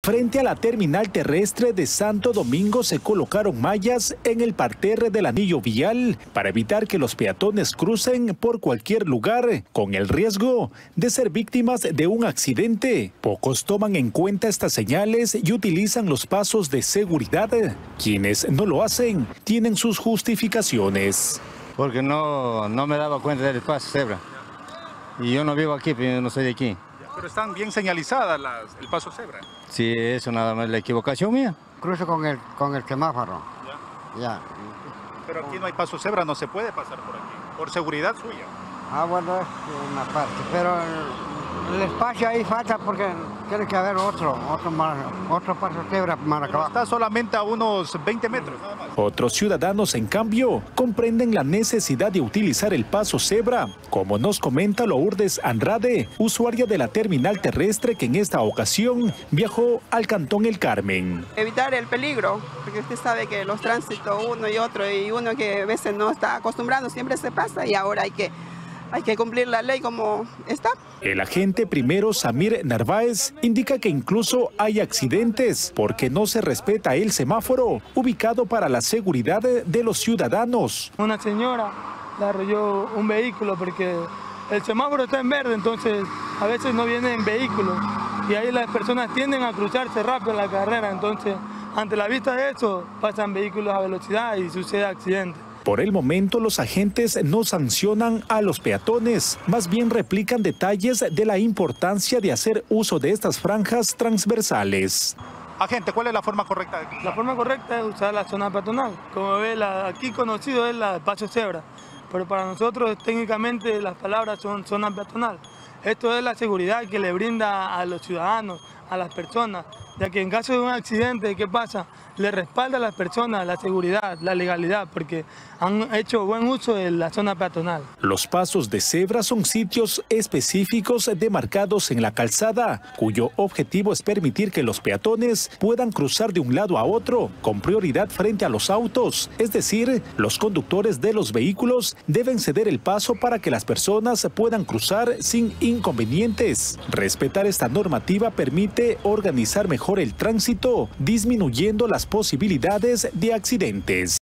Frente a la terminal terrestre de Santo Domingo se colocaron mallas en el parterre del anillo vial para evitar que los peatones crucen por cualquier lugar con el riesgo de ser víctimas de un accidente. Pocos toman en cuenta estas señales y utilizan los pasos de seguridad. Quienes no lo hacen tienen sus justificaciones. Porque no me daba cuenta del paso cebra. Y yo no vivo aquí, pero yo no soy de aquí. Pero están bien señalizadas el paso cebra. Sí, eso nada más la equivocación mía. Cruzo con el semáforo. Ya. Pero aquí no hay paso cebra, no se puede pasar por aquí, por seguridad suya. Ah, bueno, es una parte, pero el espacio ahí falta porque tiene que haber otro paso cebra para acá. Está solamente a unos 20 metros nada más. Otros ciudadanos, en cambio, comprenden la necesidad de utilizar el paso cebra, como nos comenta Lourdes Andrade, usuaria de la terminal terrestre que en esta ocasión viajó al Cantón El Carmen. Evitar el peligro, porque usted sabe que los tránsitos uno y otro, y uno que a veces no está acostumbrado siempre se pasa y ahora hay que cumplir la ley como está. El agente primero Samir Narváez indica que incluso hay accidentes porque no se respeta el semáforo ubicado para la seguridad de los ciudadanos. Una señora le arrolló un vehículo porque el semáforo está en verde, entonces a veces no vienen vehículos y ahí las personas tienden a cruzarse rápido en la carrera, entonces ante la vista de eso pasan vehículos a velocidad y sucede accidente. Por el momento, los agentes no sancionan a los peatones, más bien replican detalles de la importancia de hacer uso de estas franjas transversales. Agente, ¿cuál es la forma correcta de cruzar? La forma correcta es usar la zona peatonal. Como ve, aquí conocido es el paso cebra, pero para nosotros técnicamente las palabras son zona peatonal. Esto es la seguridad que le brinda a los ciudadanos, a las personas, ya que en caso de un accidente, ¿qué pasa? Le respalda a las personas la seguridad, la legalidad, porque han hecho buen uso de la zona peatonal. Los pasos de cebra son sitios específicos demarcados en la calzada, cuyo objetivo es permitir que los peatones puedan cruzar de un lado a otro, con prioridad frente a los autos. Es decir, los conductores de los vehículos deben ceder el paso para que las personas puedan cruzar sin inconvenientes. Respetar esta normativa permite organizar mejor el tránsito, disminuyendo las posibilidades de accidentes.